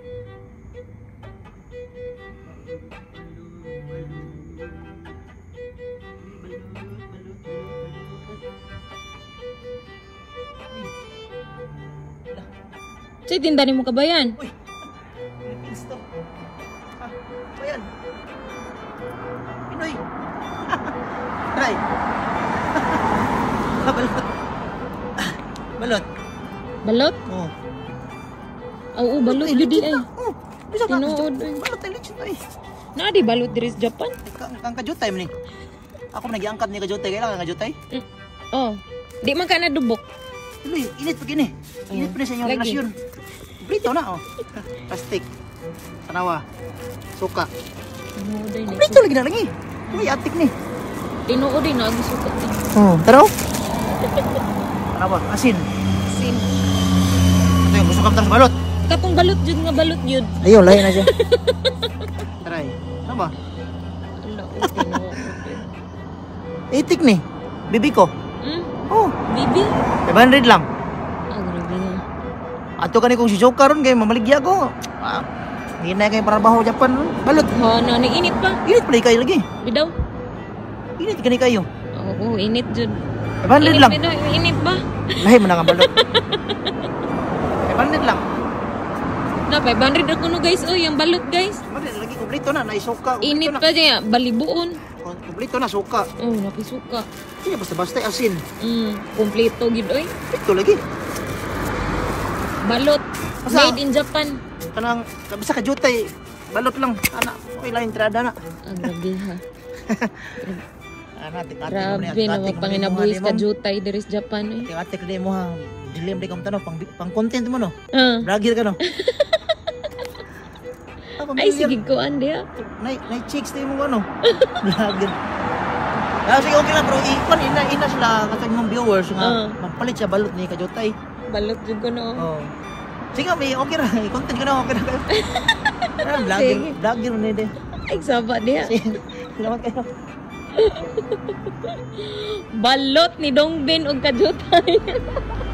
Say, tindahan mo kabayan. Uy! Philippines to. Bayan. Pinoy. Try. Balot. Balot. Balot? Oo. Oo, balot yun ay. Oo. Bisa ka. Tinuod ay. Balot ay legit ay. Na di balot diri sa Japan? Ang kajutay man ni. Ako nag-iangkat ni kajutay. Kailangan kajutay? Oh. Di man ka nadubok. Tuloy, init pa gini. Init pa na sa inyong Lagi. relasyon. Prito na oh. Plastic. Tanawa. Suka. Tinuod ay. Prito lagi na lagi. Uy, atik ni. Tinuod ay nagsuka. Oh, taraw. Tanawa, asin. Sin. Ito yung gusto ka sa balot. Katong balot jud nga balot jud. Ayun, lahi na siya. Try. Ano ba? Ala, o tinuod. Itik ni. Bibi ko. Oh, Bibi? 500 lang. Ah, grabe na. Ato kani kung si Joker ron kay mamaligya ko. Hindi na kayo para baho Japan ron. Balot. Ha, na init pa. Init pala kayo lagi. Bidaw. Init kani kayo. Oo, init jud. 500 lang. Bidaw, init ba? Lahi mo na nga balot. 500 lang. Na 500 ako no guys. Oh, yung balot guys. 500 lagi kompleto na, naisuka. Init pa niya, balibuon. Kompleto na suka. Oh, napisuka. Kaya basta-basta asin. Kompleto gid oy. Ito lagi. Balot. Asa? Made in Japan. Kanang bisa ka jutay. Balot lang. Ana, okay lang entrada na. Ang grabe ha. Ana, tik-atik Grabe na mapanginabuhis ka jutay diri sa Japan eh. Tik-atik din mo ha. Dilim di ka mo tanong, pang content mo no. Ah. Vlogger ka no. Ay sige ko andi ha. Nay chicks din mo ano. Vlogger. Sige okay lang bro. Ina sila katong mga viewers nga magpalit siya balot ni kajutay. Balot jud ko no. Oh. Sige, may okay ra. Content ka na okay ra. Sige. Vlogger ni de. Ay saba diha. Salamat kayo. Balot ni Dongbin og kajutay.